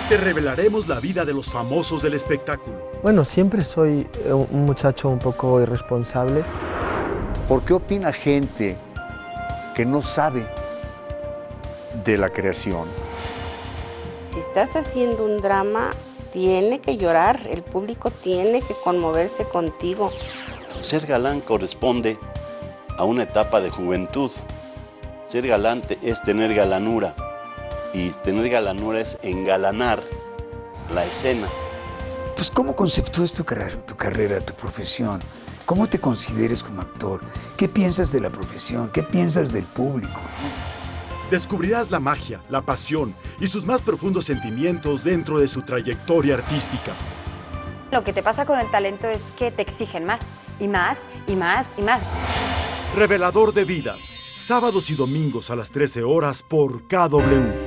Te revelaremos la vida de los famosos del espectáculo. Bueno, siempre soy un muchacho un poco irresponsable. ¿Por qué opina gente que no sabe de la creación? Si estás haciendo un drama, tiene que llorar, el público tiene que conmoverse contigo. Ser galán corresponde a una etapa de juventud. Ser galante es tener galanura, y tener galanura es engalanar la escena. Pues, ¿cómo conceptúas tu carrera, tu profesión? ¿Cómo te consideres como actor? ¿Qué piensas de la profesión? ¿Qué piensas del público? Descubrirás la magia, la pasión y sus más profundos sentimientos dentro de su trayectoria artística. Lo que te pasa con el talento es que te exigen más, y más, y más, y más. Revelador de vidas, sábados y domingos a las 13 horas por KW.